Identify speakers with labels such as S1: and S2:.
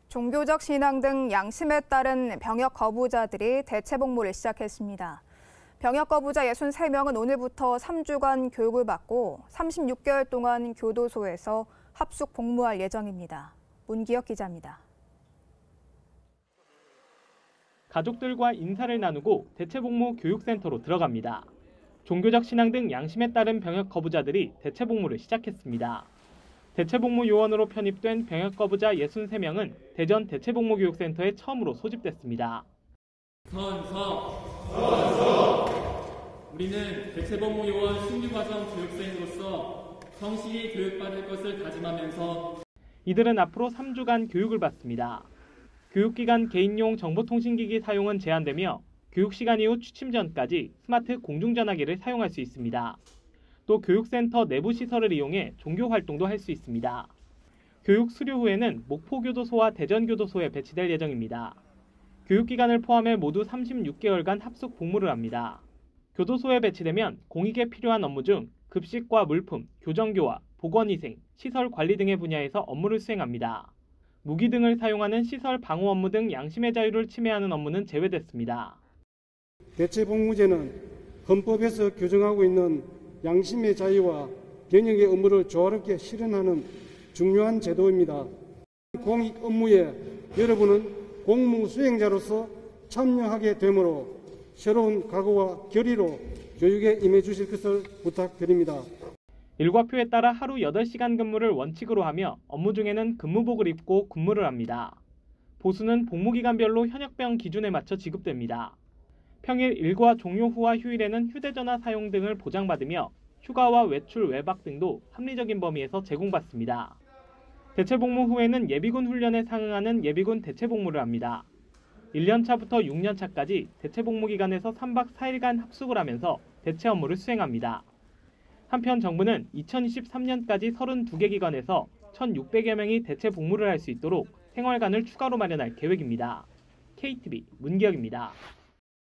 S1: 종교적 신앙 등 양심에 따른 병역 거부자들이 대체 복무를 시작했습니다. 병역 거부자 63명은 오늘부터 3주간 교육을 받고 36개월 동안 교도소에서 합숙 복무할 예정입니다. 문기혁 기자입니다.
S2: 가족들과 인사를 나누고 대체복무 교육센터로 들어갑니다. 종교적 신앙 등 양심에 따른 병역 거부자들이 대체복무를 시작했습니다. 대체복무 요원으로 편입된 병역 거부자 63명은 대전 대체복무교육센터에 처음으로 소집됐습니다.
S3: 우리는 대체복무 요원 신규과정 교육생으로서 성실히 교육받을 것을 다짐하면서
S2: 이들은 앞으로 3주간 교육을 받습니다. 교육기간 개인용 정보통신기기 사용은 제한되며 교육시간 이후 취침 전까지 스마트 공중전화기를 사용할 수 있습니다. 또 교육센터 내부 시설을 이용해 종교활동도 할 수 있습니다. 교육 수료 후에는 목포교도소와 대전교도소에 배치될 예정입니다. 교육기간을 포함해 모두 36개월간 합숙 복무를 합니다. 교도소에 배치되면 공익에 필요한 업무 중 급식과 물품, 교정교화, 보건위생, 시설 관리 등의 분야에서 업무를 수행합니다. 무기 등을 사용하는 시설 방호 업무 등 양심의 자유를 침해하는 업무는 제외됐습니다.
S4: 대체복무제는 헌법에서 규정하고 있는 양심의 자유와 경영의 업무를 조화롭게 실현하는 중요한 제도입니다. 공익 업무에 여러분은 공무 수행자로서 참여하게 되므로 새로운 각오와 결의로 교육에 임해 주실 것을 부탁드립니다.
S2: 일과표에 따라 하루 8시간 근무를 원칙으로 하며 업무 중에는 근무복을 입고 근무를 합니다. 보수는 복무기간별로 현역병 기준에 맞춰 지급됩니다. 평일 일과 종료 후와 휴일에는 휴대전화 사용 등을 보장받으며 휴가와 외출, 외박 등도 합리적인 범위에서 제공받습니다. 대체복무 후에는 예비군 훈련에 상응하는 예비군 대체복무를 합니다. 1년차부터 6년차까지 대체복무 기간에서 3박 4일간 합숙을 하면서 대체 업무를 수행합니다. 한편 정부는 2023년까지 32개 기관에서 1,600여 명이 대체 복무를 할 수 있도록 생활관을 추가로 마련할 계획입니다. KTV 문기혁입니다.